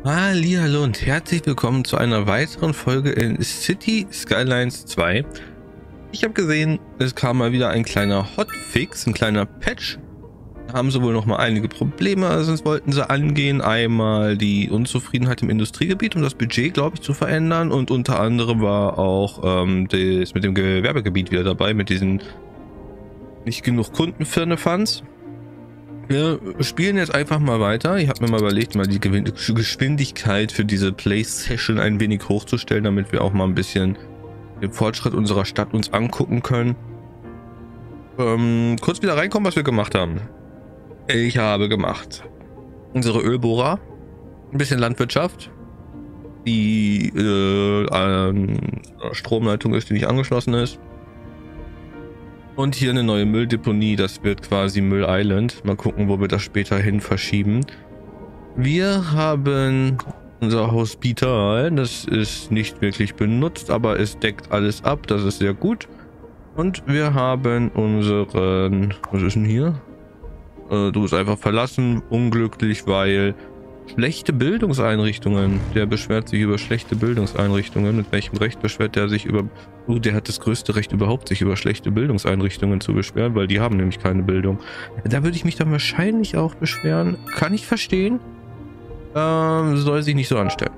Hallihallo und herzlich willkommen zu einer weiteren Folge in City Skylines 2. Ich habe gesehen, es kam mal wieder ein kleiner Hotfix, ein kleiner Patch. Da haben sie wohl noch mal einige Probleme, also das wollten sie angehen. Einmal die Unzufriedenheit im Industriegebiet, um das Budget, glaube ich, zu verändern. Und unter anderem war auch das mit dem Gewerbegebiet wieder dabei, mit diesen nicht genug Kundenfirlefanz. Wir spielen jetzt einfach mal weiter. Ich habe mir mal überlegt, mal die Geschwindigkeit für diese Play-Session ein wenig hochzustellen, damit wir auch mal ein bisschen den Fortschritt unserer Stadt uns angucken können. Kurz wieder reinkommen, was wir gemacht haben. Ich habe gemacht unsere Ölbohrer, ein bisschen Landwirtschaft, die Stromleitung ist, die nicht angeschlossen ist. Und hier eine neue Mülldeponie, das wird quasi Müll Island. Mal gucken, wo wir das später hin verschieben. Wir haben unser Hospital, das ist nicht wirklich benutzt, aber es deckt alles ab, das ist sehr gut. Und wir haben unseren, was ist denn hier? Du bist einfach verlassen, unglücklich, weil schlechte Bildungseinrichtungen. Der beschwert sich über schlechte Bildungseinrichtungen. Mit welchem Recht beschwert der sich über... der hat das größte Recht überhaupt, sich über schlechte Bildungseinrichtungen zu beschweren, weil die haben nämlich keine Bildung. Da würde ich mich dann wahrscheinlich auch beschweren. Kann ich verstehen. Soll sich nicht so anstellen.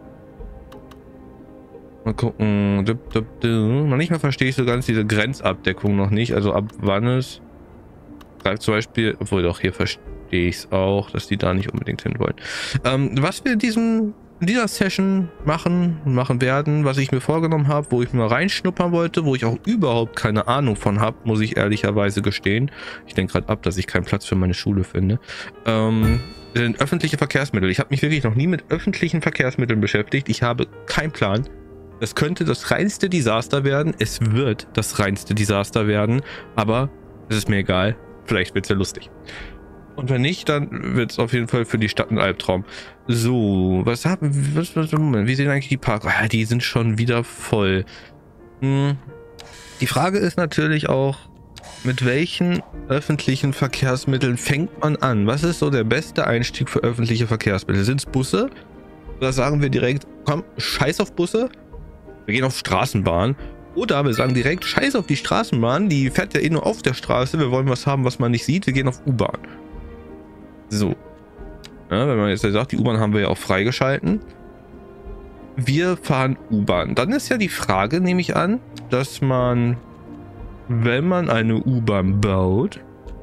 Mal gucken. Manchmal verstehe ich so ganz diese Grenzabdeckung noch nicht. Also ab wann es... Zum Beispiel, obwohl doch hier verstehe ich es auch, dass die da nicht unbedingt hin wollen. Was wir in dieser Session machen werden, was ich mir vorgenommen habe, wo ich mal reinschnuppern wollte, wo ich auch überhaupt keine Ahnung von habe, muss ich ehrlicherweise gestehen. Ich denke gerade ab, dass ich keinen Platz für meine Schule finde. Sind öffentliche Verkehrsmittel. Ich habe mich wirklich noch nie mit öffentlichen Verkehrsmitteln beschäftigt. Ich habe keinen Plan. Das könnte das reinste Desaster werden. Es wird das reinste Desaster werden, aber es ist mir egal. Vielleicht wird es ja lustig. Und wenn nicht, dann wird es auf jeden Fall für die Stadt ein Albtraum. So, Moment, wie sehen eigentlich die Parks? Ah, die sind schon wieder voll. Die Frage ist natürlich auch, mit welchen öffentlichen Verkehrsmitteln fängt man an? Was ist so der beste Einstieg für öffentliche Verkehrsmittel? Sind es Busse? Oder sagen wir direkt, komm, scheiß auf Busse, wir gehen auf Straßenbahn? Oder wir sagen direkt, scheiß auf die Straßenbahn, die fährt ja eh nur auf der Straße, wir wollen was haben, was man nicht sieht, wir gehen auf U-Bahn. So. Ja, wenn man jetzt sagt, die U-Bahn haben wir ja auch freigeschalten. Wir fahren U-Bahn. Dann ist ja die Frage, nehme ich an, dass man, wenn man eine U-Bahn baut,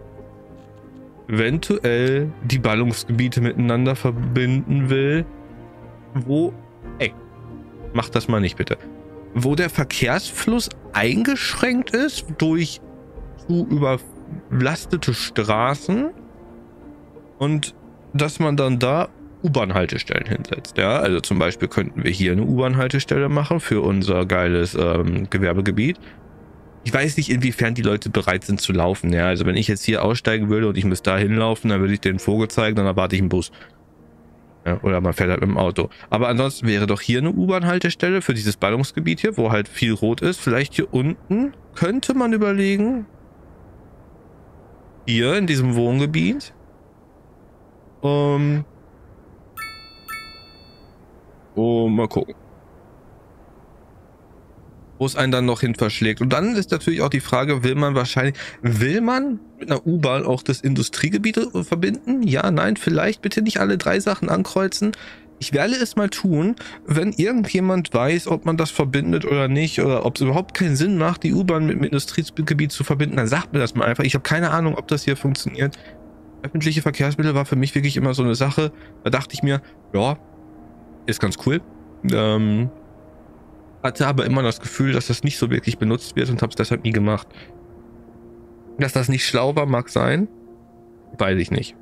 eventuell die Ballungsgebiete miteinander verbinden will, wo, ey, macht das mal nicht bitte, wo der Verkehrsfluss eingeschränkt ist durch zu überlastete Straßen und dass man dann da U-Bahn-Haltestellen hinsetzt. Ja, also zum Beispiel könnten wir hier eine U-Bahn-Haltestelle machen für unser geiles Gewerbegebiet. Ich weiß nicht, inwiefern die Leute bereit sind zu laufen. Ja, also wenn ich jetzt hier aussteigen würde und ich müsste da hinlaufen, dann würde ich den Vogel zeigen, dann erwarte ich einen Bus. Ja, oder man fährt halt mit dem Auto. Aber ansonsten wäre doch hier eine U-Bahn-Haltestelle für dieses Ballungsgebiet hier, wo halt viel rot ist. Vielleicht hier unten könnte man überlegen, hier in diesem Wohngebiet, mal gucken, wo es einen dann noch hin verschlägt. Und dann ist natürlich auch die Frage, will man mit einer U-Bahn auch das Industriegebiet verbinden? Ja, nein, vielleicht bitte nicht alle 3 Sachen ankreuzen. Ich werde es mal tun, wenn irgendjemand weiß, ob man das verbindet oder nicht, oder ob es überhaupt keinen Sinn macht, die U-Bahn mit dem Industriegebiet zu verbinden, dann sagt mir das mal einfach. Ich habe keine Ahnung, ob das hier funktioniert. Öffentliche Verkehrsmittel war für mich wirklich immer so eine Sache, da dachte ich mir, ja, ist ganz cool. Hatte aber immer das Gefühl, dass das nicht so wirklich benutzt wird und habe es deshalb nie gemacht. Dass das nicht schlau war, mag sein. Weiß ich nicht.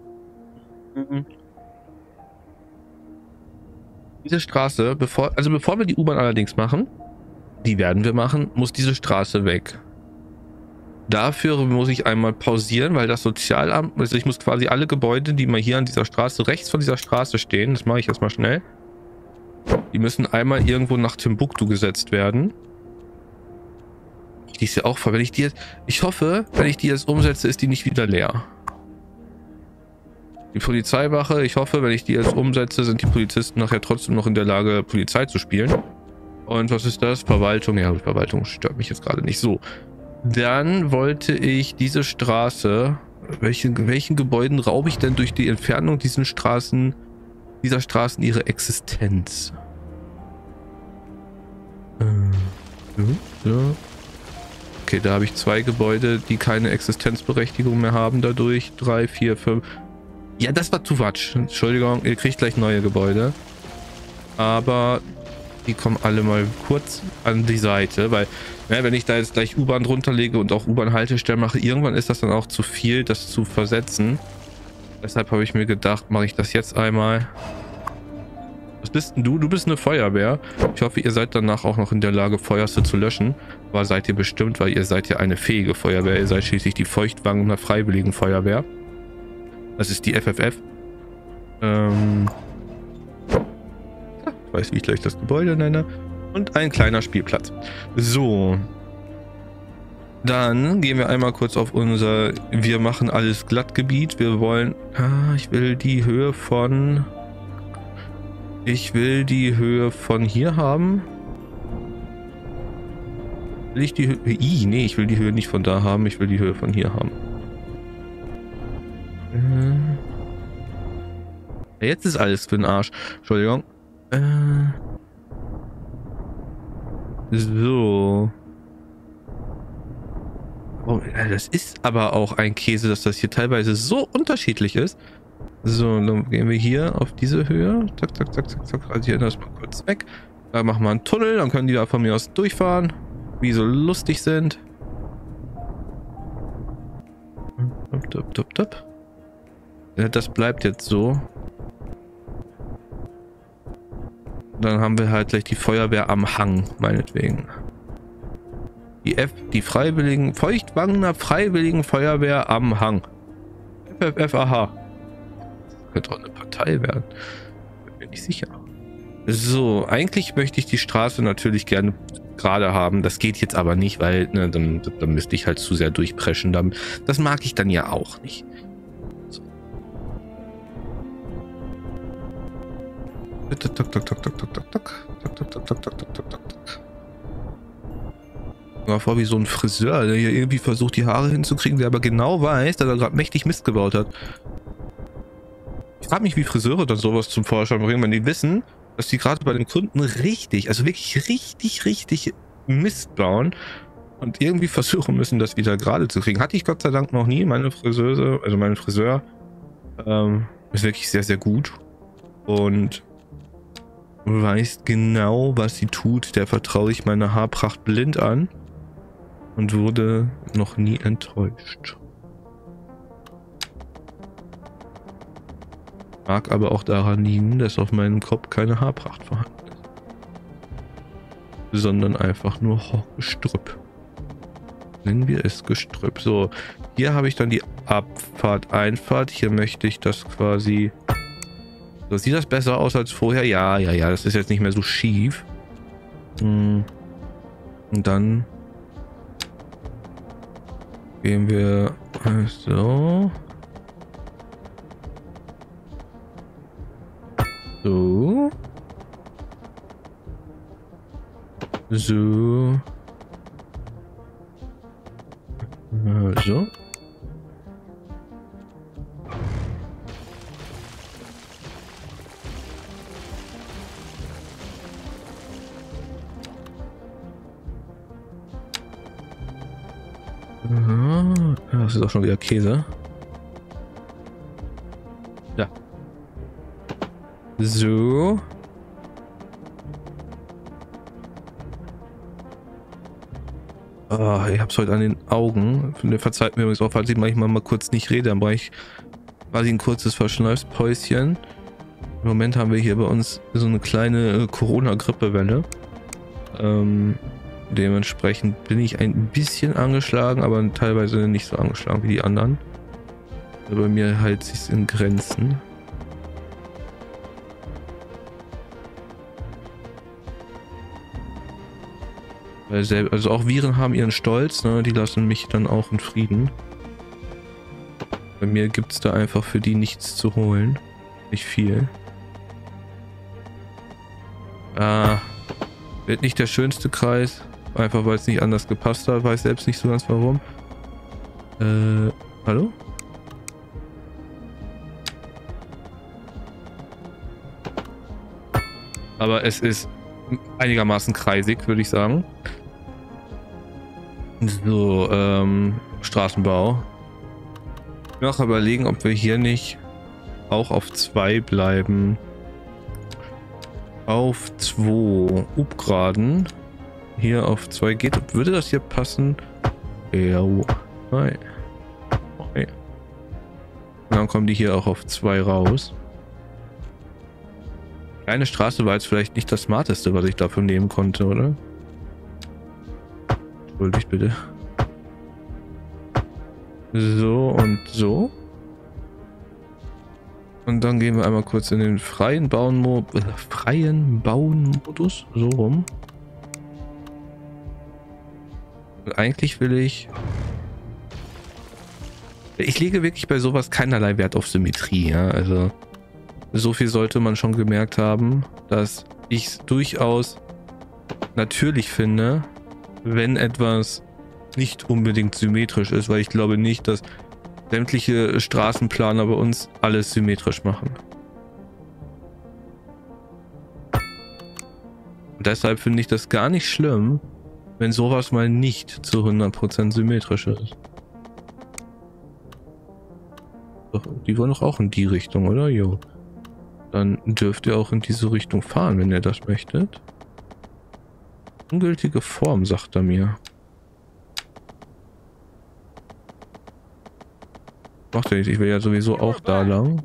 Diese Straße, bevor wir die U-Bahn allerdings machen, die werden wir machen, muss diese Straße weg. Dafür muss ich einmal pausieren, weil das Sozialamt, also ich muss quasi alle Gebäude, die mal hier an dieser Straße, rechts von dieser Straße stehen, das mache ich jetzt mal schnell, die müssen einmal irgendwo nach Timbuktu gesetzt werden. Die ist ja auch voll. Ich hoffe, wenn ich die jetzt umsetze, ist die nicht wieder leer. Die Polizeiwache, ich hoffe, wenn ich die jetzt umsetze, sind die Polizisten nachher trotzdem noch in der Lage, Polizei zu spielen. Und was ist das? Verwaltung. Ja, Verwaltung stört mich jetzt gerade nicht so. Dann wollte ich diese Straße... Welchen Gebäuden raube ich denn durch die Entfernung dieser Straßen ihre Existenz? So. Okay, da habe ich 2 Gebäude, die keine Existenzberechtigung mehr haben dadurch. 3, 4, 5. Ja, das war zu Quatsch. Entschuldigung, ihr kriegt gleich neue Gebäude. Aber die kommen alle mal kurz an die Seite, weil, ja, wenn ich da jetzt gleich U-Bahn drunter lege und auch U-Bahn-Haltestellen mache, irgendwann ist das dann auch zu viel, das zu versetzen. Deshalb habe ich mir gedacht, mache ich das jetzt einmal. Was bist denn du? Du bist eine Feuerwehr. Ich hoffe, ihr seid danach auch noch in der Lage, Feuerste zu löschen. Aber seid ihr bestimmt, weil ihr seid ja eine fähige Feuerwehr. Ihr seid schließlich die Feuchtwanger Freiwilligen Feuerwehr. Das ist die FFF. Ich weiß, wie ich gleich das Gebäude nenne. Und ein kleiner Spielplatz. So. Dann gehen wir einmal kurz auf unser Wir machen alles glatt Gebiet. Wir wollen... ich will die Höhe von... Ich will die Höhe von hier haben. Will ich die Höhe... Nee, ich will die Höhe nicht von da haben. Ich will die Höhe von hier haben. Jetzt ist alles für den Arsch. Entschuldigung. So. Oh, das ist aber auch ein Käse, dass das hier teilweise so unterschiedlich ist. So, dann gehen wir hier auf diese Höhe. Zack, zack, zack, zack, zack. Radieren das mal kurz weg. Da machen wir einen Tunnel, dann können die da von mir aus durchfahren. Wie so lustig sind. Ja, das bleibt jetzt so. Dann haben wir halt gleich die Feuerwehr am Hang, meinetwegen. Die Freiwilligen, Feuchtwanger Freiwilligen Feuerwehr am Hang. FFFAH. Das könnte auch eine Partei werden. Bin mir nicht sicher. So, eigentlich möchte ich die Straße natürlich gerne gerade haben. Das geht jetzt aber nicht, weil ne, dann müsste ich halt zu sehr durchpreschen. Das mag ich dann ja auch nicht. So. Mal vor wie so ein Friseur, der hier irgendwie versucht, die Haare hinzukriegen, der aber genau weiß, dass er gerade mächtig Mist gebaut hat. Ich frage mich, wie Friseure dann sowas zum Vorschein bringen, wenn die wissen, dass die gerade bei den Kunden richtig, also wirklich richtig Mist bauen und irgendwie versuchen müssen, das wieder gerade zu kriegen. Hatte ich Gott sei Dank noch nie. Meine Friseuse, also mein Friseur, ist wirklich sehr gut und weiß genau, was sie tut. Der vertraue ich meine Haarpracht blind an und wurde noch nie enttäuscht. Mag aber auch daran liegen, dass auf meinem Kopf keine Haarpracht vorhanden ist. Sondern einfach nur Gestrüpp. Nennen wir es Gestrüpp. So, hier habe ich dann die Abfahrt, Einfahrt. Hier möchte ich das quasi... So, sieht das besser aus als vorher? Ja, das ist jetzt nicht mehr so schief. Und dann gehen wir so. So. So. So. Das ist auch schon wieder Käse. Ja. So. Ich hab's heute an den Augen. Verzeiht mir übrigens auch, falls ich manchmal mal kurz nicht rede, dann brauche ich quasi ein kurzes Verschnaufspäuschen. Im Moment haben wir hier bei uns so eine kleine Corona-Grippewelle. Dementsprechend bin ich ein bisschen angeschlagen, aber teilweise nicht so angeschlagen wie die anderen. Bei mir hält sich's in Grenzen. Also auch Viren haben ihren Stolz, ne? Die lassen mich dann auch in Frieden. Bei mir gibt es da einfach für die nichts zu holen. Nicht viel. Wird nicht der schönste Kreis. Einfach weil es nicht anders gepasst hat. Weiß selbst nicht so ganz warum. Hallo? Aber es ist einigermaßen kreisig, würde ich sagen. So, Straßenbau. Ich will auch überlegen, ob wir hier nicht auch auf 2 bleiben. Auf 2. Upgraden. Hier auf 2 geht. Würde das hier passen? Ja. Nein. Okay. Und dann kommen die hier auch auf 2 raus. Kleine Straße war jetzt vielleicht nicht das Smarteste, was ich dafür nehmen konnte, oder? Entschuldigt bitte. So und so. Und dann gehen wir einmal kurz in den freien Bauen-Modus. So rum. Und eigentlich will ich... Ich lege wirklich bei sowas keinerlei Wert auf Symmetrie, ja. Also so viel sollte man schon gemerkt haben, dass ich es durchaus natürlich finde, wenn etwas nicht unbedingt symmetrisch ist, weil ich glaube nicht, dass sämtliche Straßenplaner bei uns alles symmetrisch machen. Und deshalb finde ich das gar nicht schlimm, wenn sowas mal nicht zu 100% symmetrisch ist. Doch, die wollen doch auch in die Richtung, oder? Jo. Dann dürft ihr auch in diese Richtung fahren, wenn ihr das möchtet. Ungültige Form, sagt er mir. Macht er nicht, ich will ja sowieso auch da lang.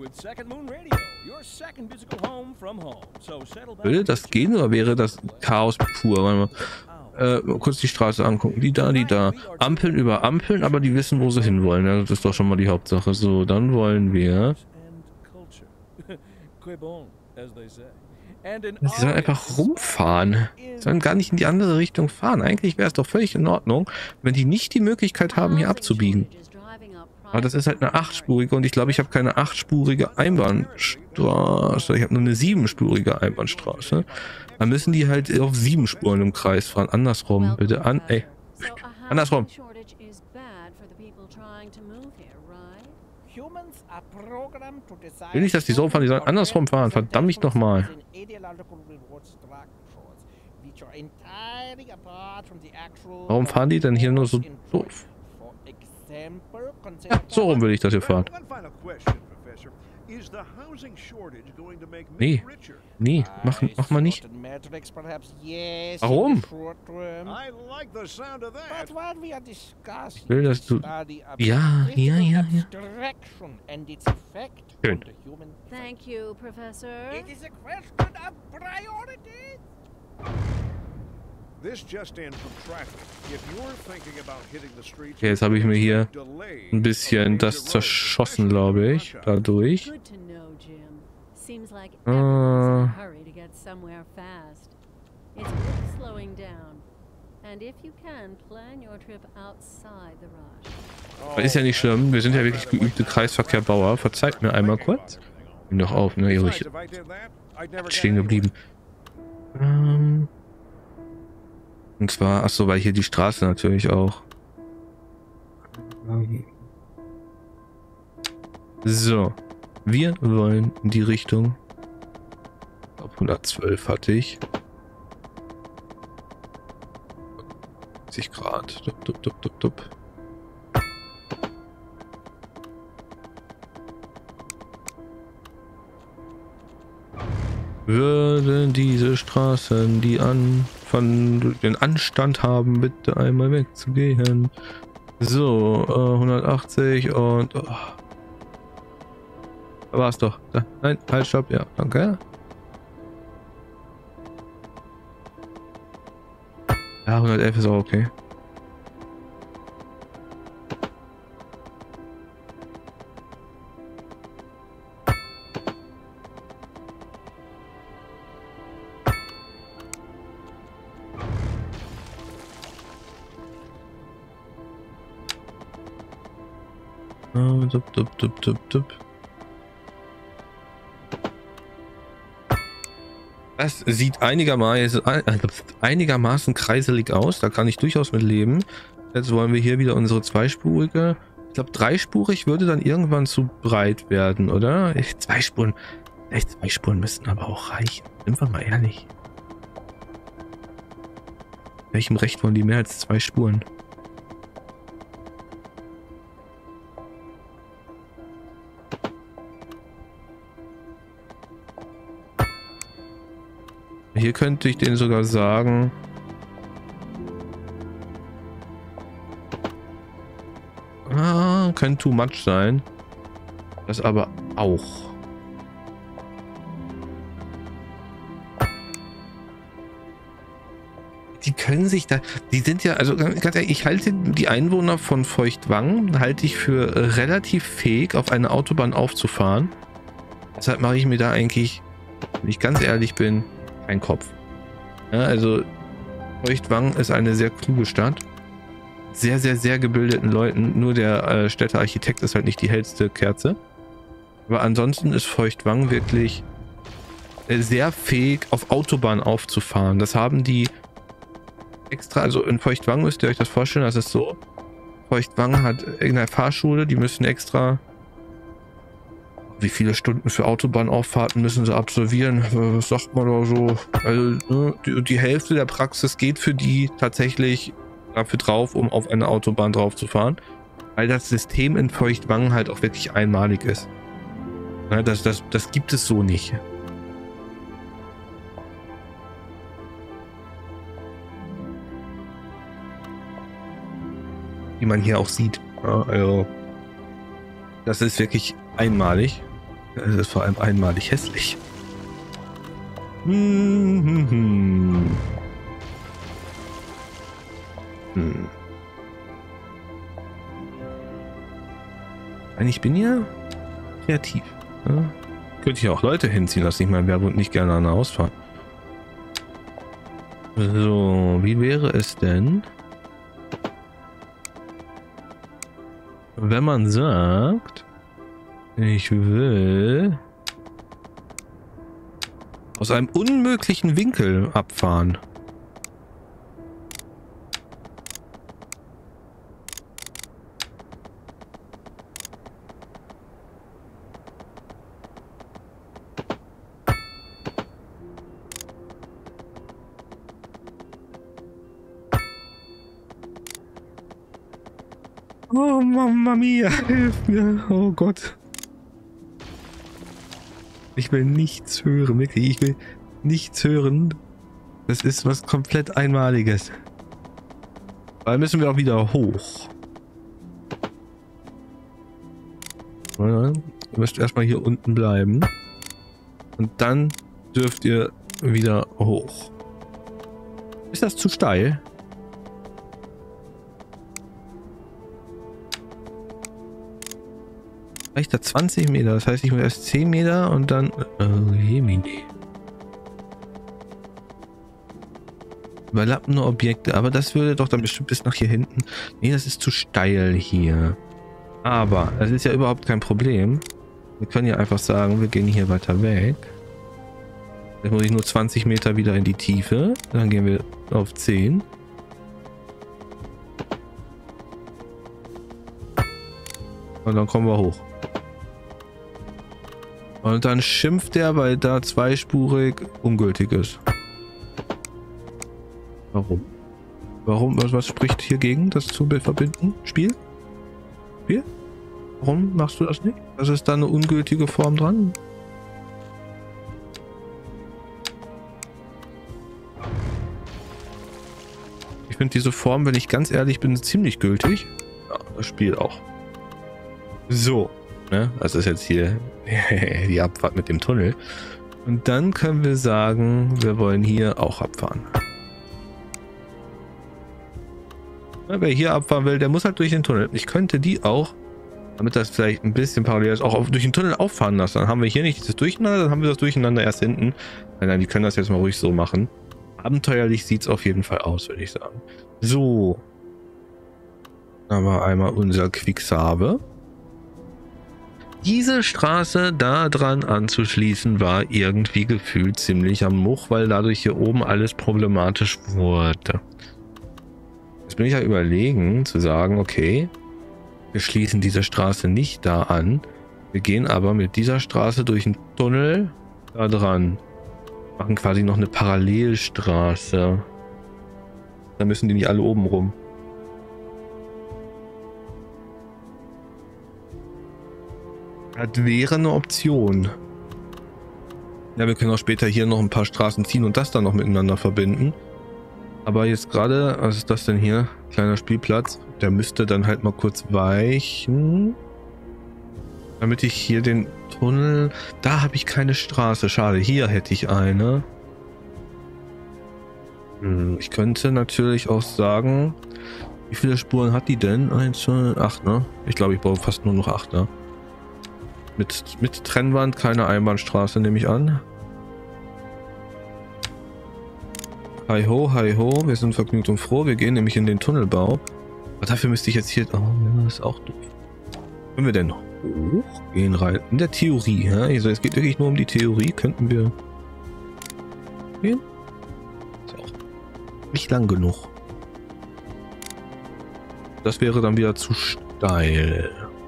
Würde das gehen oder wäre das Chaos pur? Warte mal. Kurz die Straße angucken. Die da. Ampeln über Ampeln, aber die wissen, wo sie hinwollen. Ja, das ist doch schon mal die Hauptsache. So, dann wollen wir... Sie sollen einfach rumfahren. Sie sollen gar nicht in die andere Richtung fahren. Eigentlich wäre es doch völlig in Ordnung, wenn die nicht die Möglichkeit haben, hier abzubiegen. Aber das ist halt eine 8-spurige und ich glaube, ich habe keine 8-spurige Einbahnstraße. Ich habe nur eine 7-spurige Einbahnstraße. Dann müssen die halt auf 7 Spuren im Kreis fahren. Andersrum, bitte. Andersrum. Will nicht, dass die so fahren, die sollen andersrum fahren. Verdammt mich nochmal. Warum fahren die denn hier nur so doof? Ja, so rum will ich das hier fahren. Nee, mach mal nicht. Warum? Ich will, dass du... Ja. Schön. Thank you, Professor. It is a question of priority. Okay, jetzt habe ich mir hier ein bisschen das zerschossen, glaube ich, dadurch. Aber ist ja nicht schlimm, wir sind ja wirklich geübte Kreisverkehrbauer. Verzeiht mir einmal kurz. Bin doch auf, ne? Ich stehen geblieben. Und zwar, achso, weil hier die Straße natürlich auch. So. Wir wollen in die Richtung. Ich glaube 112 hatte ich. 60 Grad. Dup. Würden diese Straßen, die von den Anstand haben, bitte einmal wegzugehen. So, 180 und... Oh. Da war es doch. Da. Nein, halt, stopp. Ja, danke. Ja, 111 ist auch okay. Dup, dup, dup, dup, dup. Das sieht einigermaßen kreiselig aus. Da kann ich durchaus mit leben. Jetzt wollen wir hier wieder unsere zweispurige. Ich glaube, dreispurig würde dann irgendwann zu breit werden, oder? Zwei Spuren müssten aber auch reichen. Sind wir mal ehrlich. Welchem Recht wollen die mehr als 2 Spuren? Hier könnte ich denen sogar sagen, kann too much sein. Das aber auch. Die können sich da, die sind ja, also ganz ehrlich, ich halte die Einwohner von Feuchtwangen, halte ich für relativ fähig, auf eine Autobahn aufzufahren. Deshalb mache ich mir da eigentlich, wenn ich ganz ehrlich bin, keinen Kopf. Ja, also Feuchtwangen ist eine sehr kluge Stadt. Sehr, sehr, sehr gebildeten Leuten. Nur der Städtearchitekt ist halt nicht die hellste Kerze. Aber ansonsten ist Feuchtwangen wirklich sehr fähig, auf Autobahn aufzufahren. Das haben die extra, also in Feuchtwangen müsst ihr euch das vorstellen, das ist so, Feuchtwangen hat in der Fahrschule, die müssen extra, wie viele Stunden für Autobahnauffahrten müssen sie absolvieren, was sagt man da so, also ne, die Hälfte der Praxis geht für die tatsächlich dafür drauf, um auf eine Autobahn drauf zu fahren, weil das System in Feuchtwangen halt auch wirklich einmalig ist. Ja, das gibt es so nicht. Wie man hier auch sieht. Ja, also das ist wirklich einmalig. Es ist vor allem einmalig hässlich. Ich bin hier kreativ. Ja. Könnte ich auch Leute hinziehen lassen. Ich meine, wer würde nicht gerne an ein Haus fahren? So, wie wäre es denn, wenn man sagt, ich will aus einem unmöglichen Winkel abfahren? Oh, Mamma mia, hilf mir. Oh Gott. Ich will nichts hören, wirklich. Ich will nichts hören. Das ist was komplett Einmaliges. Weil müssen wir auch wieder hoch. Ihr müsst erstmal hier unten bleiben. Und dann dürft ihr wieder hoch. Ist das zu steil? Reicht da 20 Meter, das heißt, ich muss erst 10 Meter und dann... Überlappende Objekte, aber das würde doch dann bestimmt bis nach hier hinten... Nee, das ist zu steil hier. Aber, das ist ja überhaupt kein Problem. Wir können ja einfach sagen, wir gehen hier weiter weg. Jetzt muss ich nur 20 Meter wieder in die Tiefe. Dann gehen wir auf 10. Und dann kommen wir hoch. Und dann schimpft er, weil da zweispurig ungültig ist. Warum? Warum? Was spricht hier gegen, das zu verbinden? Spiel? Spiel? Warum machst du das nicht? Das ist da eine ungültige Form dran. Ich finde diese Form, wenn ich ganz ehrlich bin, ziemlich gültig. Ja, das Spiel auch. So. Ne? Das ist jetzt hier die Abfahrt mit dem Tunnel. Und dann können wir sagen, wir wollen hier auch abfahren. Ja, wer hier abfahren will, der muss halt durch den Tunnel. Ich könnte die auch, damit das vielleicht ein bisschen parallel ist, auch durch den Tunnel auffahren lassen. Dann haben wir hier nicht dieses Durcheinander, dann haben wir das Durcheinander erst hinten. Nein, die können das jetzt mal ruhig so machen. Abenteuerlich sieht es auf jeden Fall aus, würde ich sagen. So. Aber einmal unser Quixabe. diese Straße da dran anzuschließen, war irgendwie gefühlt ziemlich am Much, weil dadurch hier oben alles problematisch wurde. Jetzt bin ich ja überlegen, zu sagen, okay, wir schließen diese Straße nicht da an, wir gehen aber mit dieser Straße durch einen Tunnel da dran. Machen quasi noch eine Parallelstraße. Da müssen die nicht alle oben rum. Das wäre eine Option. Ja, wir können auch später hier noch ein paar Straßen ziehen und das dann noch miteinander verbinden. Aber jetzt gerade, was ist das denn hier? Kleiner Spielplatz. Der müsste dann halt mal kurz weichen. Damit ich hier den Tunnel... Da habe ich keine Straße. Schade, hier hätte ich eine. Ich könnte natürlich auch sagen... Wie viele Spuren hat die denn? 1, 2, 8, ne? Ich glaube, ich brauche fast nur noch 8, ne? Mit Trennwand, keine Einbahnstraße, nehme ich an. Hi ho, wir sind vergnügt und froh. Wir gehen nämlich in den Tunnelbau. Aber dafür müsste ich jetzt hier... Oh, das ist auch doof. Können wir denn hochgehen rein? In der Theorie, ja? Also es geht wirklich nur um die Theorie. Könnten wir... gehen? Ist auch nicht lang genug. Das wäre dann wieder zu steil.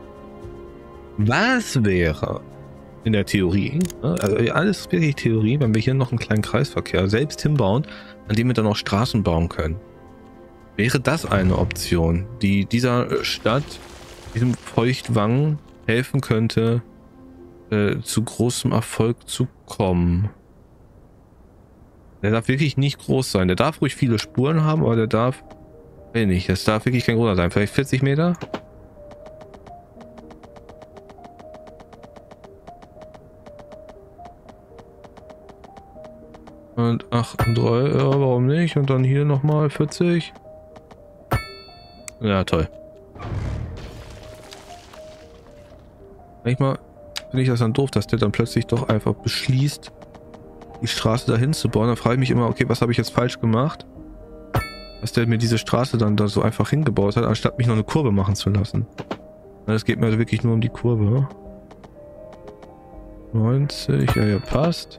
Was wäre in der Theorie, also alles wirklich Theorie, wenn wir hier noch einen kleinen Kreisverkehr selbst hinbauen, an dem wir dann auch Straßen bauen können? Wäre das eine Option, die dieser Stadt, diesem Feuchtwangen helfen könnte, zu großem Erfolg zu kommen? Der darf wirklich nicht groß sein. Der darf ruhig viele Spuren haben, aber der darf, weiß nicht, das darf wirklich kein großer sein. Vielleicht 40 Meter? Und 8 und 3, ja, warum nicht? Und dann hier nochmal 40. Ja, toll. Manchmal finde ich das dann doof, dass der dann plötzlich doch einfach beschließt, die Straße dahin zu bauen. Da frage ich mich immer, okay, was habe ich jetzt falsch gemacht? Dass der mir diese Straße dann da so einfach hingebaut hat, anstatt mich noch eine Kurve machen zu lassen. Es geht mir also wirklich nur um die Kurve. 90, ja, passt.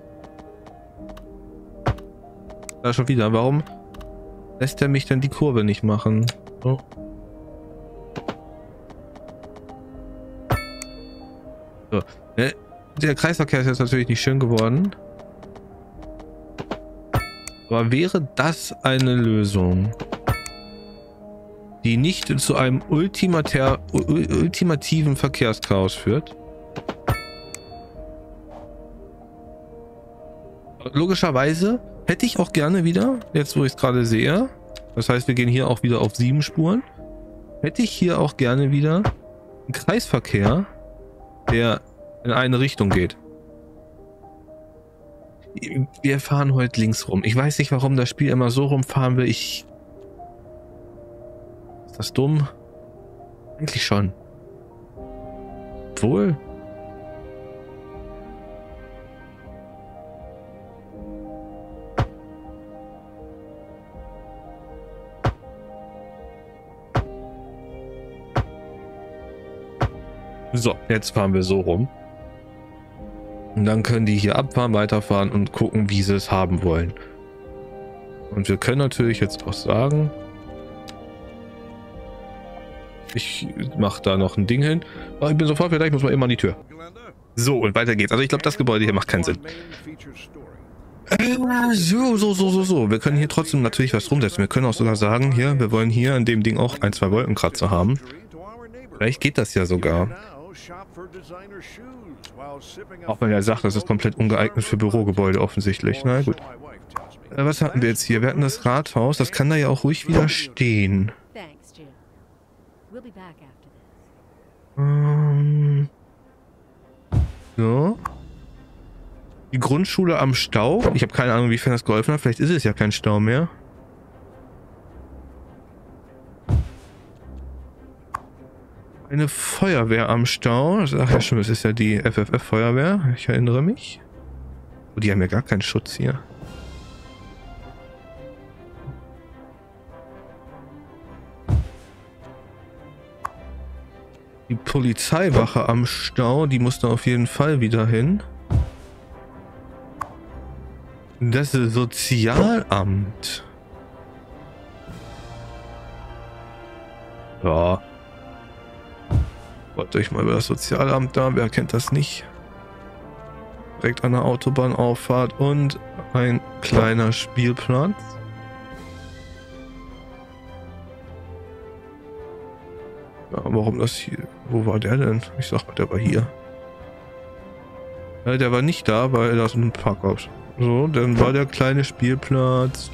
Da schon wieder. Warum lässt er mich denn die Kurve nicht machen? So. So. Ne, der Kreisverkehr ist jetzt natürlich nicht schön geworden. Aber wäre das eine Lösung, die nicht zu einem ultimativen Verkehrschaos führt? Logischerweise hätte ich auch gerne wieder, jetzt wo ich es gerade sehe, das heißt, wir gehen hier auch wieder auf 7 Spuren, hätte ich hier auch gerne wieder einen Kreisverkehr, der in eine Richtung geht. Wir fahren heute links rum. Ich weiß nicht, warum das Spiel immer so rumfahren will. Ist das dumm? Eigentlich schon. Obwohl... So, jetzt fahren wir so rum. Und dann können die hier abfahren, weiterfahren und gucken, wie sie es haben wollen. Und wir können natürlich jetzt auch sagen, ich mache da noch ein Ding hin. Oh, ich bin sofort fertig, ich muss mal eben an die Tür. So, und weiter geht's. Also ich glaube, das Gebäude hier macht keinen Sinn. So. Wir können hier trotzdem natürlich was rumsetzen. Wir können auch sogar sagen, hier, wir wollen hier an dem Ding auch 1, 2 Wolkenkratzer haben. Vielleicht geht das ja sogar. Auch wenn er sagt, das ist komplett ungeeignet für Bürogebäude offensichtlich. Na gut. Was hatten wir jetzt hier? Wir hatten das Rathaus. Das kann da ja auch ruhig wieder stehen. So. Die Grundschule am Stau. Ich habe keine Ahnung, wiefern das geholfen hat. Vielleicht ist es ja kein Stau mehr. Eine Feuerwehr am Stau. Ach ja, stimmt, das ist ja die FFF-Feuerwehr. Ich erinnere mich. Oh, die haben ja gar keinen Schutz hier. Die Polizeiwache am Stau, die muss da auf jeden Fall wieder hin. Das Sozialamt. Ja. Wollt euch mal über das Sozialamt da, wer kennt das nicht? Direkt an der Autobahnauffahrt und ein kleiner Spielplatz. Ja, warum das hier? Wo war der denn? Ich sag mal, der war hier. Ja, der war nicht da, weil da ist ein Parkhaus. So, dann war der kleine Spielplatz.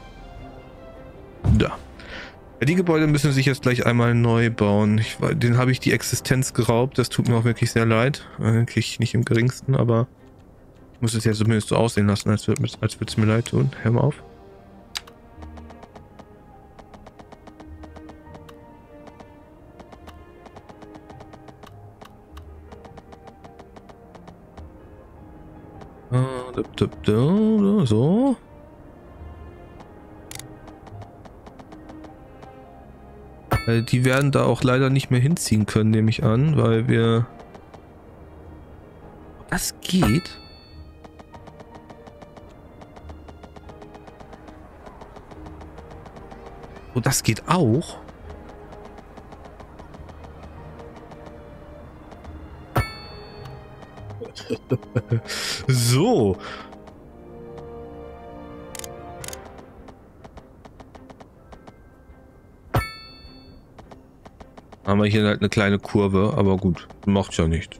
Da. Ja, die Gebäude müssen sich jetzt gleich einmal neu bauen. Den habe ich die Existenz geraubt. Das tut mir auch wirklich sehr leid. Eigentlich nicht im geringsten, aber ich muss es ja zumindest so aussehen lassen, als würde es mir leid tun. Hör mal auf. So. Die werden da auch leider nicht mehr hinziehen können, nehme ich an, weil wir... Das geht? Oh, das geht auch? So. Haben wir hier halt eine kleine Kurve, aber gut, macht ja nichts.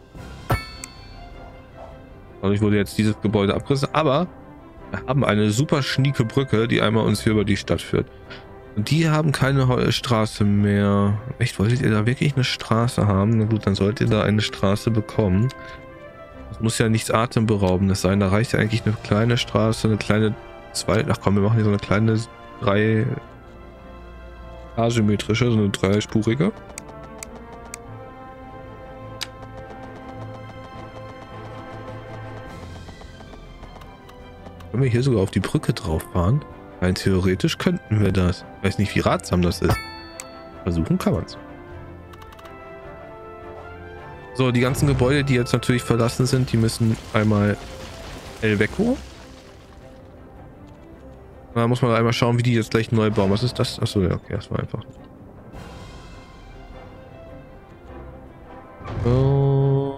Dadurch wurde jetzt dieses Gebäude abgerissen, aber wir haben eine super schnieke Brücke, die einmal uns hier über die Stadt führt. Und die haben keine Straße mehr. Echt, wolltet ihr da wirklich eine Straße haben? Na gut, dann solltet ihr da eine Straße bekommen. Das muss ja nichts Atemberaubendes sein. Da reicht ja eigentlich eine kleine Straße, eine kleine Ach komm, wir machen hier so eine kleine asymmetrische, so eine dreispurige. Können wir hier sogar auf die Brücke drauf fahren? Rein theoretisch könnten wir das. Ich weiß nicht, wie ratsam das ist. Versuchen kann man es. So, die ganzen Gebäude, die jetzt natürlich verlassen sind, die müssen einmal Elveco. Da muss man einmal schauen, wie die jetzt gleich neu bauen. Was ist das? Achso, ja, okay, das war einfach. So.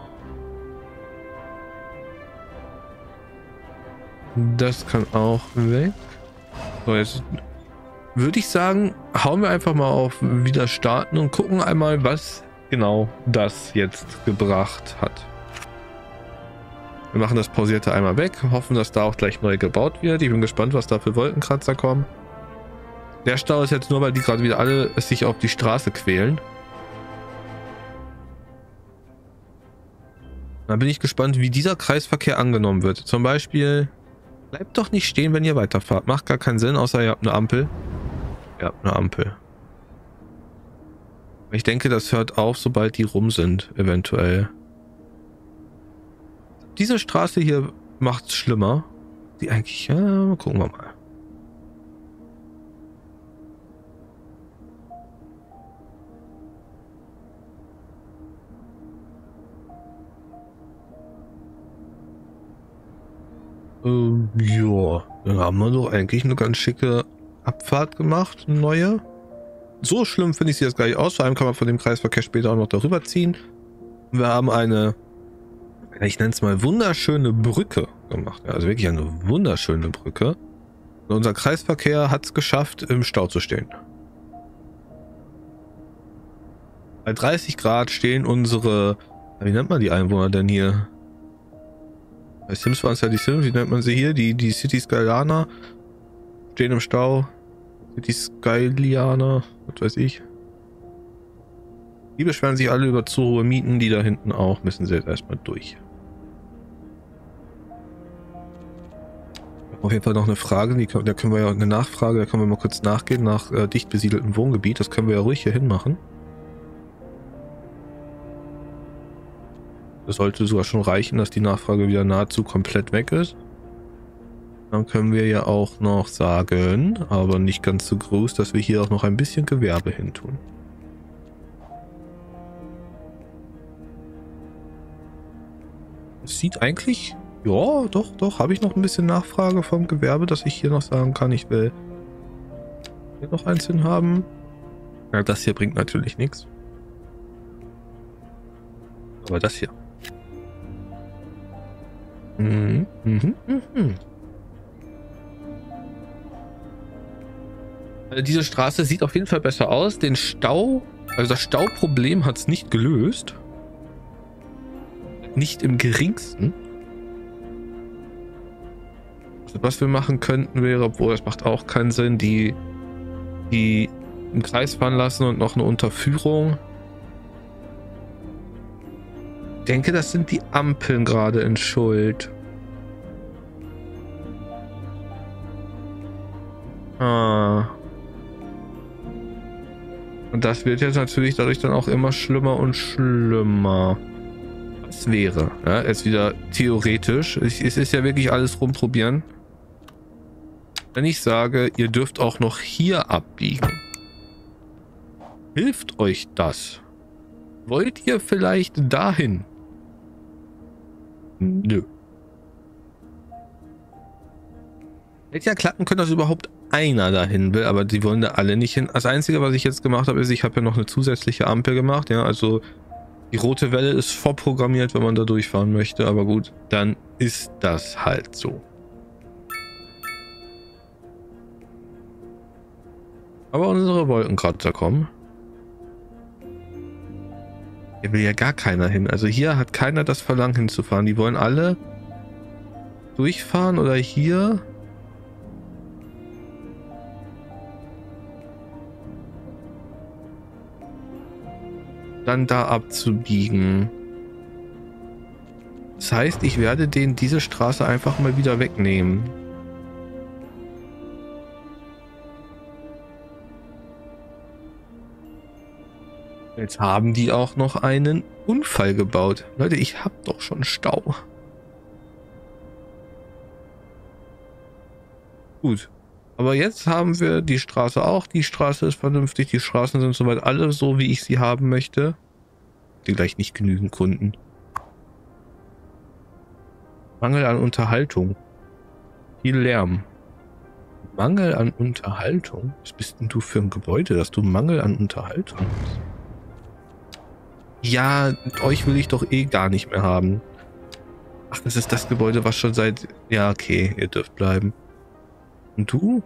Das kann auch weg. So, jetzt würde ich sagen, hauen wir einfach mal auf wieder starten und gucken einmal, was genau das jetzt gebracht hat. Wir machen das Pausierte einmal weg, hoffen, dass da auch gleich neu gebaut wird. Ich bin gespannt, was da für Wolkenkratzer kommen. Der Stau ist jetzt nur, weil die gerade wieder alle sich auf die Straße quälen. Dann bin ich gespannt, wie dieser Kreisverkehr angenommen wird. Zum Beispiel, bleibt doch nicht stehen, wenn ihr weiterfahrt. Macht gar keinen Sinn, außer ihr habt eine Ampel. Ihr habt eine Ampel. Ich denke, das hört auf, sobald die rum sind, eventuell. Diese Straße hier macht es schlimmer. Die eigentlich, ja, gucken wir mal. Ja, dann haben wir doch eigentlich eine ganz schicke Abfahrt gemacht, eine neue. So schlimm finde ich sie jetzt gar nicht aus. Vor allem kann man von dem Kreisverkehr später auch noch darüber ziehen. Wir haben eine, ich nenne es mal, wunderschöne Brücke gemacht. Ja, also wirklich eine wunderschöne Brücke. Und unser Kreisverkehr hat es geschafft, im Stau zu stehen. Bei 30 Grad stehen unsere, wie nennt man die Einwohner denn hier? Bei Sims waren es ja die Sims, wie nennt man sie hier? Die City Skylaner stehen im Stau. City Skylianer, was weiß ich. Die beschweren sich alle über zu hohe Mieten, die da hinten auch, müssen sie jetzt erstmal durch. Auf jeden Fall noch eine Frage, da können wir ja eine Nachfrage, da können wir mal kurz nachgehen nach dicht besiedeltem Wohngebiet. Das können wir ja ruhig hier hin machen. Das sollte sogar schon reichen, dass die Nachfrage wieder nahezu komplett weg ist. Dann können wir ja auch noch sagen, aber nicht ganz so groß, dass wir hier auch noch ein bisschen Gewerbe hin tun. Es sieht eigentlich... Ja, doch. Habe ich noch ein bisschen Nachfrage vom Gewerbe, dass ich hier noch sagen kann, ich will hier noch eins hin haben. Ja, das hier bringt natürlich nichts. Aber das hier. Also diese Straße sieht auf jeden Fall besser aus. Den Stau, also das Stauproblem hat es nicht gelöst. Nicht im geringsten. Also was wir machen könnten wäre, obwohl das macht auch keinen Sinn, die im Kreis fahren lassen und noch eine Unterführung. Ich denke, das sind die Ampeln gerade in Schuld. Und das wird jetzt natürlich dadurch dann auch immer schlimmer und schlimmer. Was wäre, ja, jetzt wieder theoretisch, es ist ja wirklich alles rumprobieren. Wenn ich sage, ihr dürft auch noch hier abbiegen. Hilft euch das? Wollt ihr vielleicht dahin? Nö. Hätte ja klappen können, dass überhaupt einer dahin will, aber die wollen da alle nicht hin. Das Einzige, was ich jetzt gemacht habe, ist, ich habe ja noch eine zusätzliche Ampel gemacht. Ja, also die rote Welle ist vorprogrammiert, wenn man da durchfahren möchte. Aber gut, dann ist das halt so. Aber unsere Wolkenkratzer kommen. Hier will ja gar keiner hin. Also hier hat keiner das Verlangen hinzufahren. Die wollen alle durchfahren oder hier. Dann da abzubiegen. Das heißt, ich werde denen diese Straße einfach mal wieder wegnehmen. Jetzt haben die auch noch einen Unfall gebaut. Leute, ich hab doch schon Stau. Gut. Aber jetzt haben wir die Straße auch. Die Straße ist vernünftig. Die Straßen sind soweit alle so, wie ich sie haben möchte. Die gleich nicht genügend Kunden. Mangel an Unterhaltung. Viel Lärm. Mangel an Unterhaltung? Was bist denn du für ein Gebäude, dass du Mangel an Unterhaltung hast? Ja, euch will ich doch eh gar nicht mehr haben. Ach, das ist das Gebäude, was schon seit... Ja, okay, ihr dürft bleiben. Und du?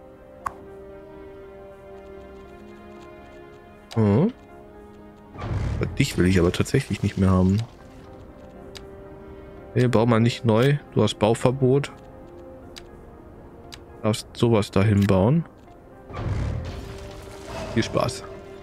Oh. Dich will ich aber tatsächlich nicht mehr haben. Nee, bau mal nicht neu. Du hast Bauverbot. Du darfst sowas dahin bauen. Viel Spaß.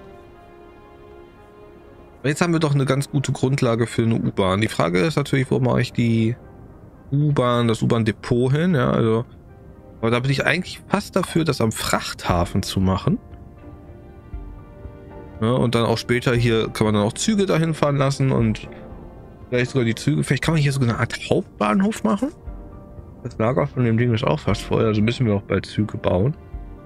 Jetzt haben wir doch eine ganz gute Grundlage für eine U-Bahn. Die Frage ist natürlich, wo mache ich die U-Bahn, das U-Bahn-Depot hin? Ja, also... Aber da bin ich eigentlich fast dafür, das am Frachthafen zu machen. Ja, und dann auch später hier kann man dann auch Züge dahin fahren lassen und vielleicht sogar die Züge. Vielleicht kann man hier sogar eine Art Hauptbahnhof machen. Das Lager von dem Ding ist auch fast voll, also müssen wir auch bald Züge bauen.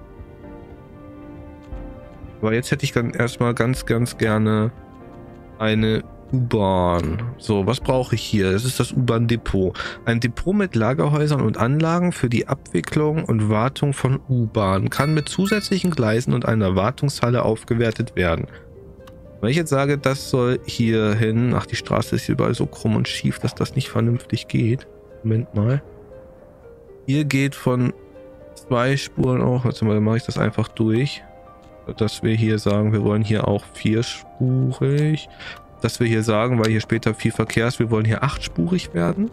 Aber jetzt hätte ich dann erstmal ganz gerne eine U-Bahn. So, was brauche ich hier? Das ist das U-Bahn-Depot. Ein Depot mit Lagerhäusern und Anlagen für die Abwicklung und Wartung von U-Bahn kann mit zusätzlichen Gleisen und einer Wartungshalle aufgewertet werden. Wenn ich jetzt sage, das soll hier hin... Ach, die Straße ist hier überall so krumm und schief, dass das nicht vernünftig geht. Moment mal. Hier geht von 2 Spuren auch... Warte mal, dann mache ich das einfach durch. Dass wir hier sagen, wir wollen hier auch 4-spurig... Dass wir hier sagen, weil hier später viel Verkehr ist, wir wollen hier 8-spurig werden.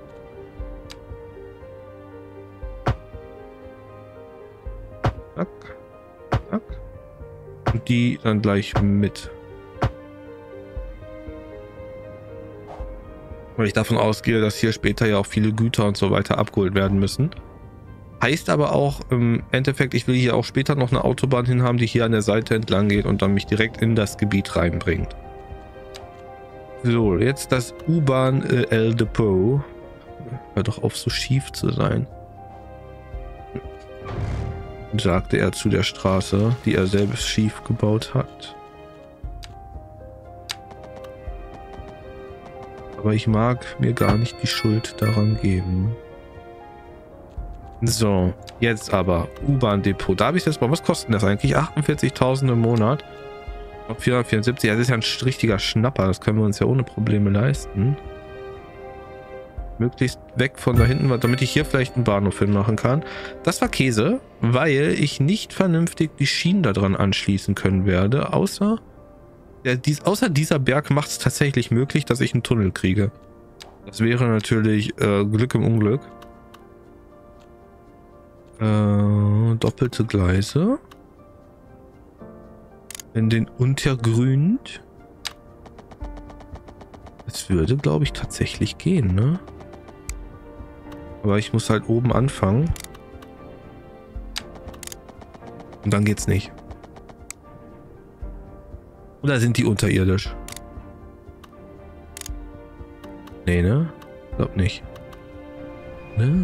Zack, zack. Und die dann gleich mit. Weil ich davon ausgehe, dass hier später ja auch viele Güter und so weiter abgeholt werden müssen. Heißt aber auch im Endeffekt, ich will hier auch später noch eine Autobahn hin haben, die hier an der Seite entlang geht und dann mich direkt in das Gebiet reinbringt. So, jetzt das U-Bahn El Depot. Hör doch auf, so schief zu sein. Sagte er zu der Straße, die er selbst schief gebaut hat. Aber ich mag mir gar nicht die Schuld daran geben. So, jetzt aber U-Bahn-Depot. Da habe ich jetzt mal, was kostet das eigentlich? 48.000 im Monat. 474, ja, das ist ja ein richtiger Schnapper. Das können wir uns ja ohne Probleme leisten. Möglichst weg von da hinten, damit ich hier vielleicht einen Bahnhof hinmachen kann. Das war Käse, weil ich nicht vernünftig die Schienen da dran anschließen können werde. Außer dieser Berg macht es tatsächlich möglich, dass ich einen Tunnel kriege. Das wäre natürlich Glück im Unglück. Doppelte Gleise. In den Untergrund. Das würde, glaube ich, tatsächlich gehen, ne? Aber ich muss halt oben anfangen. Und dann geht's nicht. Oder sind die unterirdisch? Nee, ne? Glaub nicht. Ne?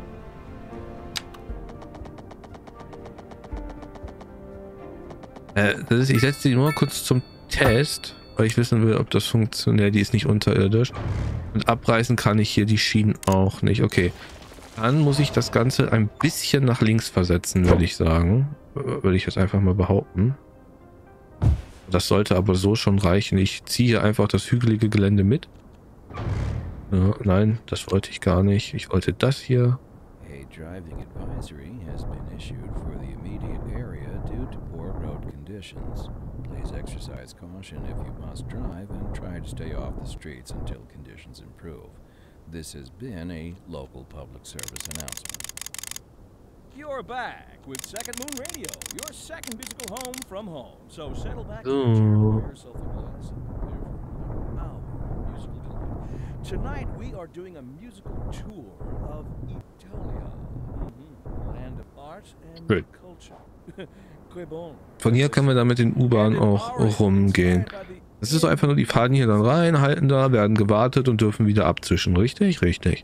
Ich setze die nur kurz zum Test, weil ich wissen will, ob das funktioniert. Die ist nicht unterirdisch. Und abreißen kann ich hier die Schienen auch nicht. Okay. Dann muss ich das Ganze ein bisschen nach links versetzen, würde ich sagen. Würde ich jetzt einfach mal behaupten. Das sollte aber so schon reichen. Ich ziehe hier einfach das hügelige Gelände mit. Ja, nein, das wollte ich gar nicht. Ich wollte das hier. A driving advisory has been issued for the immediate area due to poor road conditions. Please exercise caution if you must drive and try to stay off the streets until conditions improve. This has been a local public service announcement. You're back with Second Moon Radio, your second musical home from home. So settle back Oh. and pour yourself a glass and prepare for our musical delight. Tonight we are doing a musical tour of Italia, land of art and Good. culture. Que bon. Von hier können wir dann mit den U-Bahnen auch rumgehen. Es ist doch einfach nur, die fahren hier dann rein, halten da, werden gewartet und dürfen wieder abzwischen. Richtig? Richtig.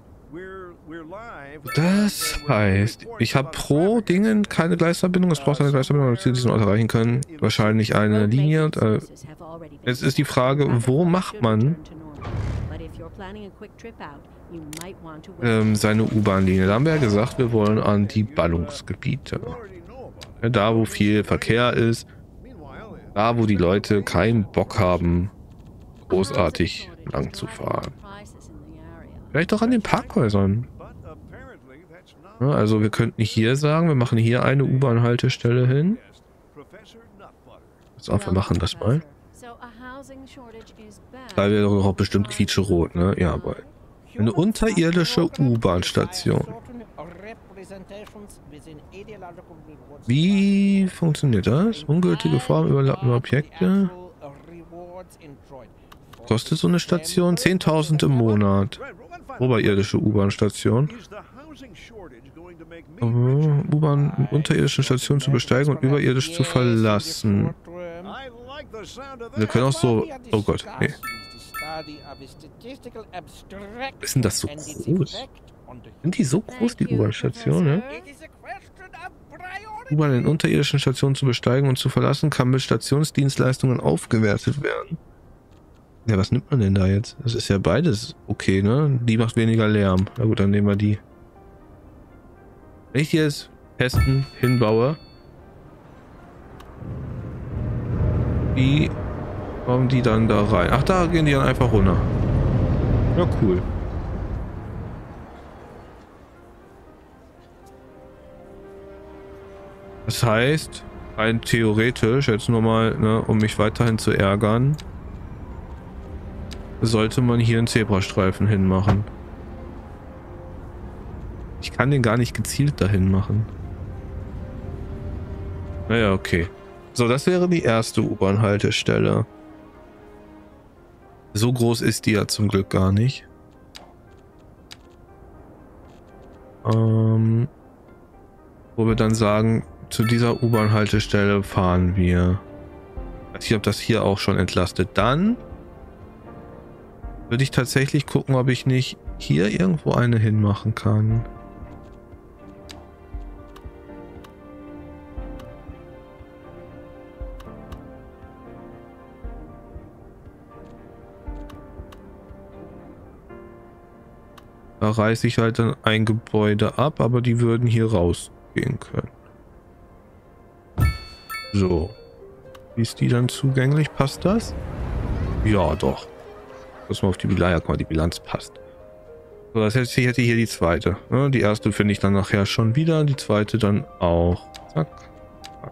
Das heißt, ich habe pro Dingen keine Gleisverbindung. Es braucht eine Gleisverbindung, damit wir diesen Ort erreichen können. Wahrscheinlich eine Linie. Und, jetzt ist die Frage, wo macht man seine U-Bahn-Linie? Da haben wir ja gesagt, wir wollen an die Ballungsgebiete. Ja, da, wo viel Verkehr ist. Da, wo die Leute keinen Bock haben, großartig lang zu fahren. Vielleicht auch an den Parkhäusern. Ja, also wir könnten hier sagen, wir machen hier eine U-Bahn-Haltestelle hin. So, wir machen das mal. Da wäre doch auch bestimmt quietscherot, ne? Ja, aber eine unterirdische U-Bahn-Station. Wie funktioniert das? Ungültige Form, überlappende Objekte. Kostet so eine Station 10.000 im Monat. Oberirdische U-Bahn-Station. U-Bahn unterirdischen Stationen zu besteigen und überirdisch zu verlassen. Wir können auch so... Oh Gott, nee. Ist denn das so groß? Sind die so groß, die U-Bahn-Stationen? U-Bahn in unterirdischen Stationen zu besteigen und zu verlassen, kann mit Stationsdienstleistungen aufgewertet werden. Ja, was nimmt man denn da jetzt? Das ist ja beides okay, ne? Die macht weniger Lärm. Na gut, dann nehmen wir die. Wenn ich die jetzt testen, hinbaue, wie kommen die dann da rein? Ach, da gehen die dann einfach runter. Ja, cool. Das heißt, rein theoretisch, jetzt nur mal, ne, um mich weiterhin zu ärgern, sollte man hier einen Zebrastreifen hinmachen. Ich kann den gar nicht gezielt dahin machen. Naja, okay. So, das wäre die erste U-Bahn-Haltestelle. So groß ist die ja zum Glück gar nicht. Wo wir dann sagen, zu dieser U-Bahn-Haltestelle fahren wir. Ich habe das hier auch schon entlastet. Dann würde ich tatsächlich gucken, ob ich nicht hier irgendwo eine hinmachen kann. Da reiße ich halt dann ein Gebäude ab, aber die würden hier rausgehen können. So. Wie ist die dann zugänglich? Passt das? Ja, doch. Lass mal auf die Bilanz, guck mal, die Bilanz passt. So, das hätte hier die zweite. Ja, die erste finde ich dann nachher schon wieder, die zweite dann auch. Zack. Zack.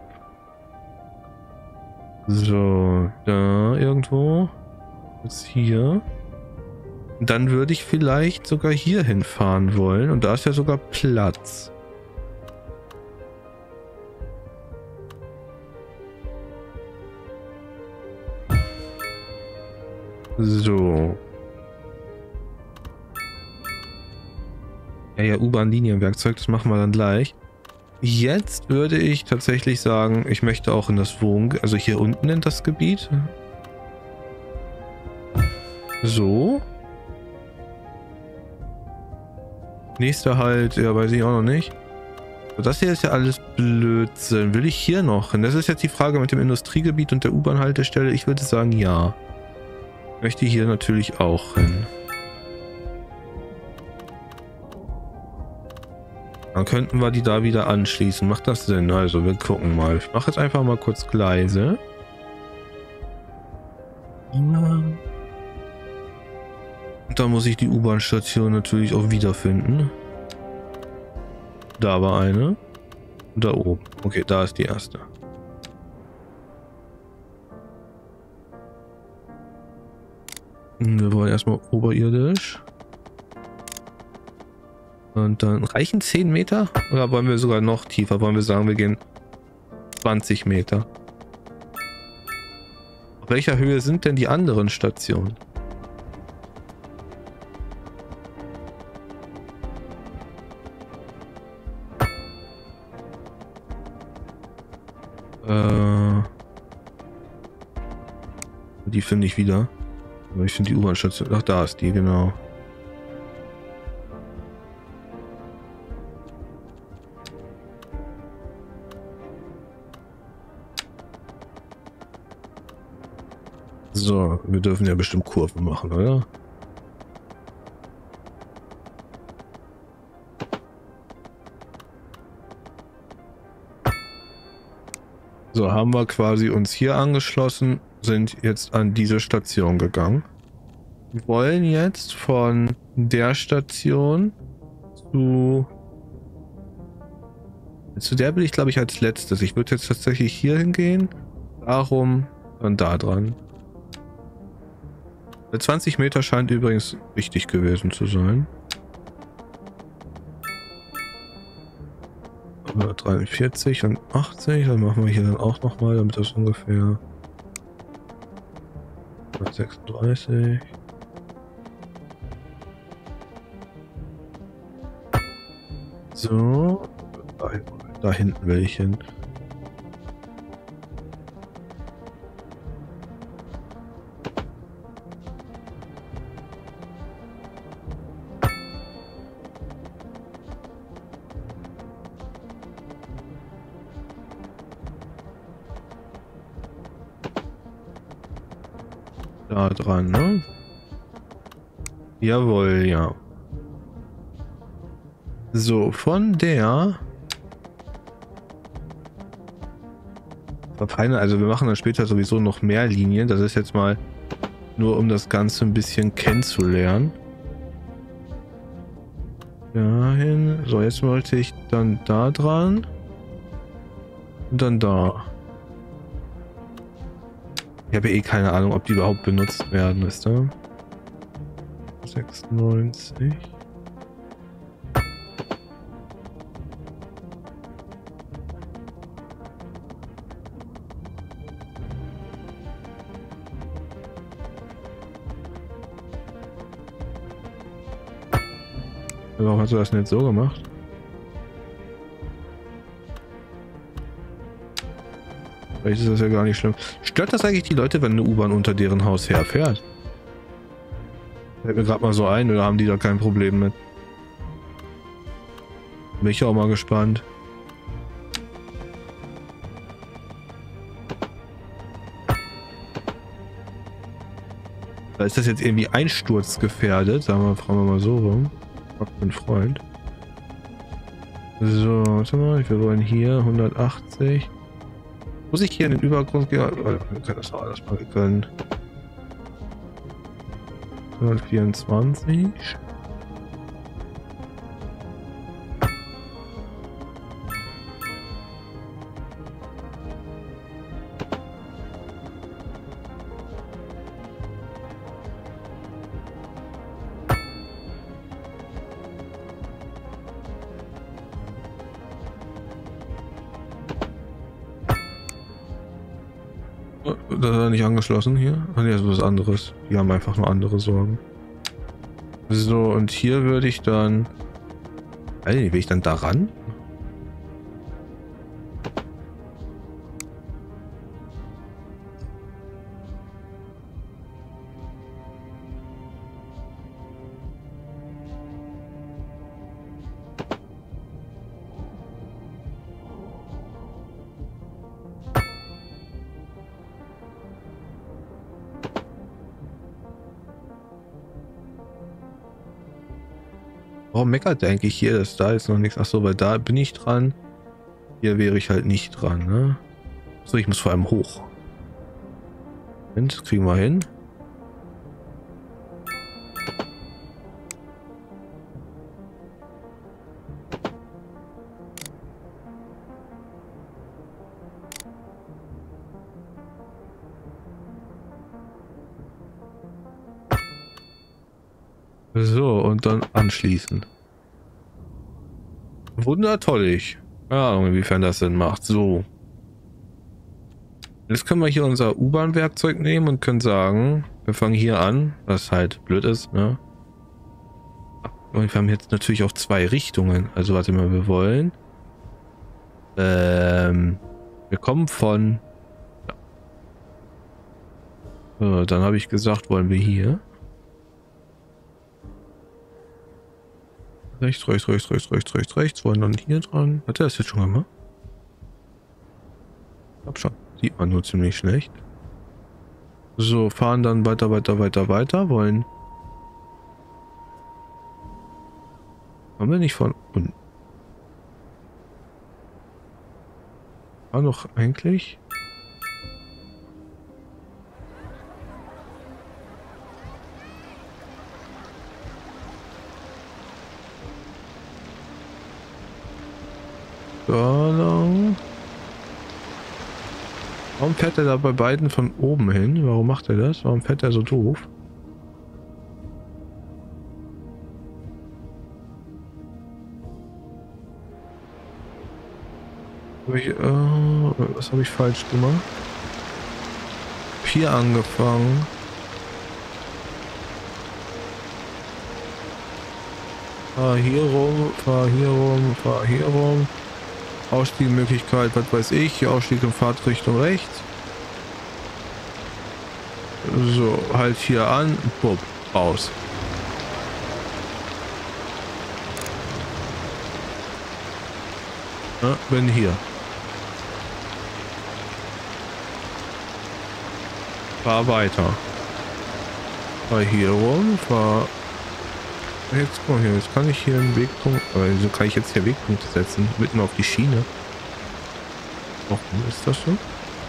So, da irgendwo. Jetzt hier. Dann würde ich vielleicht sogar hier hinfahren wollen. Und da ist ja sogar Platz. So. Ja, U-Bahn-Linienwerkzeug, das machen wir dann gleich. Jetzt würde ich tatsächlich sagen, ich möchte auch in das also hier unten in das Gebiet. So. Nächster Halt, ja, weiß ich auch noch nicht. So, das hier ist ja alles Blödsinn. Will ich hier noch hin? Das ist jetzt die Frage mit dem Industriegebiet und der U-Bahn-Haltestelle. Ich würde sagen, ja. Ich möchte hier natürlich auch hin. Dann könnten wir die da wieder anschließen. Macht das Sinn? Also, wir gucken mal. Ich mache jetzt einfach mal kurz Gleise. Und da muss ich die U-Bahn-Station natürlich auch wiederfinden. Da war eine. Und da oben. Okay, da ist die erste. Wir wollen erstmal oberirdisch. Und dann reichen 10 Meter? Oder wollen wir sogar noch tiefer? Wollen wir sagen, wir gehen 20 Meter? Auf welcher Höhe sind denn die anderen Stationen? Die finde ich wieder. Aber ich finde die U-Bahn-Station. Ach, da ist die, genau. So, wir dürfen ja bestimmt Kurven machen, oder? So, haben wir quasi uns hier angeschlossen, sind jetzt an diese Station gegangen. Wir wollen jetzt von der Station zu der will ich, glaube ich, als letztes. Ich würde jetzt tatsächlich hier hingehen, darum und da dran. 20 Meter scheint übrigens wichtig gewesen zu sein. 43 und 80, dann machen wir hier dann auch nochmal, damit das ungefähr 36. So, da hinten will ich hin. Da dran, ne? Jawohl, ja. So, von der also wir machen dann später sowieso noch mehr Linien. Das ist jetzt mal nur, um das Ganze ein bisschen kennenzulernen. Dahin. So, jetzt wollte ich dann da dran. Und dann da. Ich habe eh keine Ahnung, ob die überhaupt benutzt werden, ist da? 96. Warum hast du das nicht so gemacht? Vielleicht ist das ja gar nicht schlimm. Stört das eigentlich die Leute, wenn eine U-Bahn unter deren Haus herfährt? Fällt mir gerade mal so ein, oder haben die da kein Problem mit? Bin ich auch mal gespannt. Da ist das jetzt irgendwie einsturzgefährdet, fragen wir mal so rum. Frag meinen Freund. So, warte mal, wir wollen hier 180. Muss ich hier in den Übergrund gehen? Wir können das auch alles mal können. 124. Das ist nicht angeschlossen hier. Ah ne, das ist was anderes. Die haben einfach nur andere Sorgen. So, und hier würde ich dann... Ey, will ich dann da ran? Warum meckert der eigentlich hier, dass da jetzt noch nichts? Achso, weil da bin ich dran. Hier wäre ich halt nicht dran, ne? So, ich muss vor allem hoch. Moment, kriegen wir hin. So, und dann anschließen. Wundertollig. Ja, inwiefern das Sinn macht. So. Jetzt können wir hier unser U-Bahn-Werkzeug nehmen und können sagen, wir fangen hier an, was halt blöd ist, ne? Und wir haben jetzt natürlich auch zwei Richtungen. Also warte mal, wir wollen. Wir kommen von. Ja. So, dann habe ich gesagt, wollen wir hier. Rechts, wollen dann hier dran. Hat er das jetzt schon gemacht? Ich glaube schon. Sieht man nur ziemlich schlecht. So, fahren dann weiter, wollen. Haben wir nicht von unten? War doch eigentlich. Da lang. Warum fährt er da bei beiden von oben hin? Warum macht er das? Warum fährt er so doof? Was habe ich falsch gemacht? Hier angefangen. Fahr hier rum, fahr hier rum, fahr hier rum. Ausstiegmöglichkeit, was weiß ich. Ausstieg in Fahrtrichtung rechts. So, halt hier an. Bupp, raus. Ja, bin hier. Fahr weiter. Fahr hier rum, fahr... Jetzt guck mal hier, jetzt kann ich hier einen Wegpunkt, aber wieso kann ich jetzt hier Wegpunkte setzen? Mitten auf die Schiene. Warum ist das so?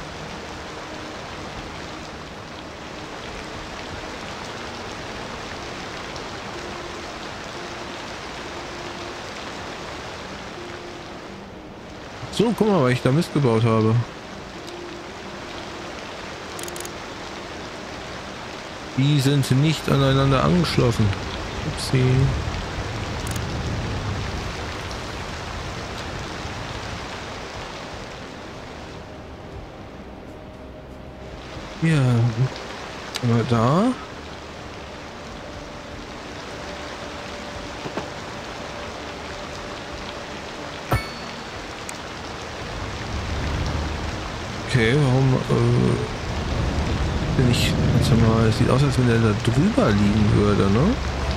So, guck mal, weil ich da Mist gebaut habe. Die sind nicht aneinander angeschlossen. Upsi. Ja, mal da. Okay, warum bin ich, warte mal, es sieht aus, als wenn der da drüber liegen würde, ne?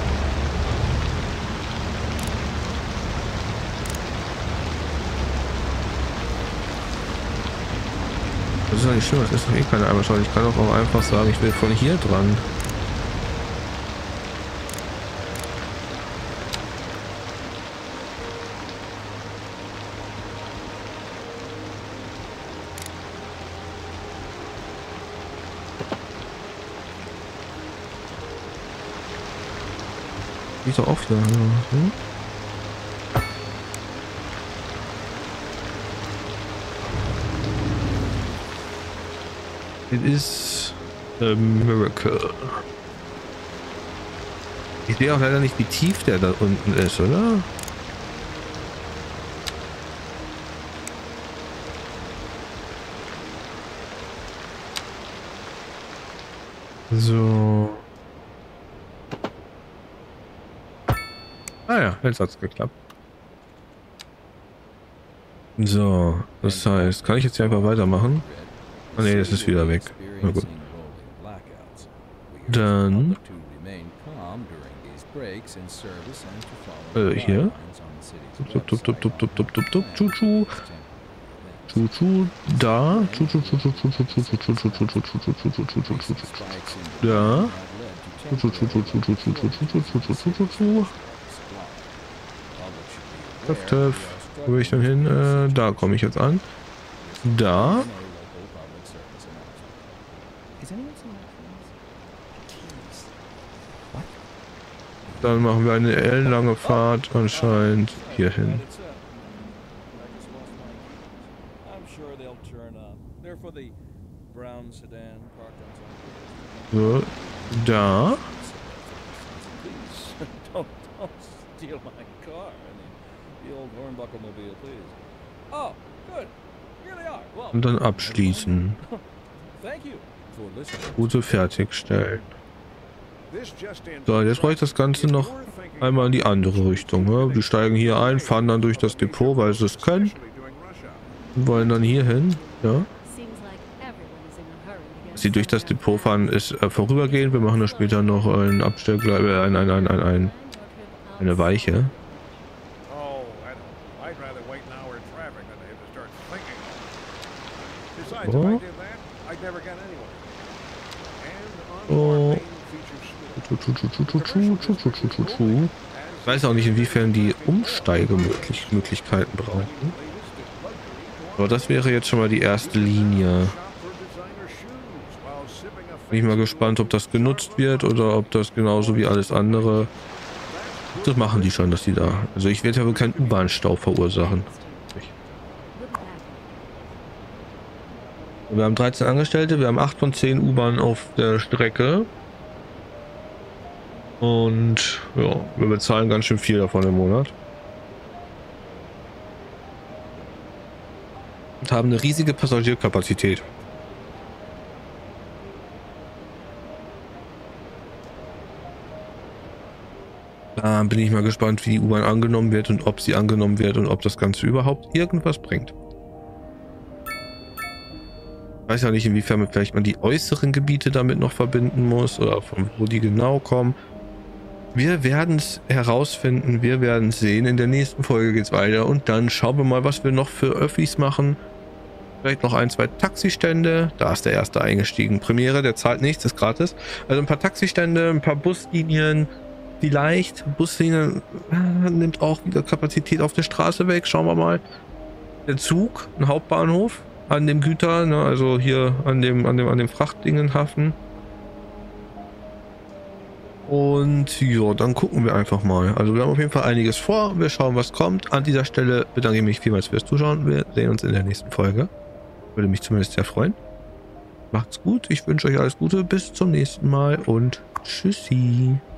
Das ist ja nicht schlimm, das ist doch eh keine Einbahnstraße. Ich kann doch auch einfach sagen, ich will von hier dran. Die ist doch auch wieder. Hm? It is a miracle. Ich sehe auch leider nicht, wie tief der da unten ist, oder? So. Ah ja, jetzt hat's geklappt. So, das heißt, kann ich jetzt hier einfach weitermachen? Ah ne, das ist wieder weg. Na gut. Dann hier. Chuchu. Chuchu. Da. Da. Töff. Wo will ich denn hin? Da komme ich jetzt an. Da. Dann machen wir eine ellenlange Fahrt anscheinend hier hin. So, da. Und dann abschließen. Route fertigstellen. So, jetzt brauche ich das Ganze noch einmal in die andere Richtung. Ne? Wir steigen hier ein, fahren dann durch das Depot, weil sie es können. Und wollen dann hier hin. Ja. Dass sie durch das Depot fahren, ist vorübergehend. Wir machen da später noch ein Abstellgleis, eine Weiche. So. Oh. Ich weiß auch nicht, inwiefern die Umsteigemöglichkeiten brauchen. Aber das wäre jetzt schon mal die erste Linie. Bin ich mal gespannt, ob das genutzt wird oder ob das genauso wie alles andere. Das machen die schon, dass die da. Also ich werde ja wohl keinen U-Bahn-Stau verursachen. Wir haben 13 Angestellte, wir haben 8 von 10 U-Bahnen auf der Strecke. Und ja, wir bezahlen ganz schön viel davon im Monat. Und haben eine riesige Passagierkapazität. Da bin ich mal gespannt, wie die U-Bahn angenommen wird und ob sie angenommen wird und ob das Ganze überhaupt irgendwas bringt. Ich weiß ja nicht, inwiefern vielleicht man die äußeren Gebiete damit noch verbinden muss oder von wo die genau kommen. Wir werden es herausfinden, wir werden es sehen. In der nächsten Folge geht es weiter und dann schauen wir mal, was wir noch für Öffis machen. Vielleicht noch 1, 2 Taxistände. Da ist der erste eingestiegen. Premiere, der zahlt nichts, ist gratis. Also ein paar Taxistände, ein paar Buslinien. Vielleicht. Buslinie nimmt auch wieder Kapazität auf der Straße weg. Schauen wir mal. Der Zug, ein Hauptbahnhof an dem Güter, ne, also hier an dem Frachtdingenhafen. Und ja, dann gucken wir einfach mal. Also wir haben auf jeden Fall einiges vor. Wir schauen, was kommt. An dieser Stelle bedanke ich mich vielmals fürs Zuschauen. Wir sehen uns in der nächsten Folge. Würde mich zumindest sehr freuen. Macht's gut. Ich wünsche euch alles Gute. Bis zum nächsten Mal und tschüssi.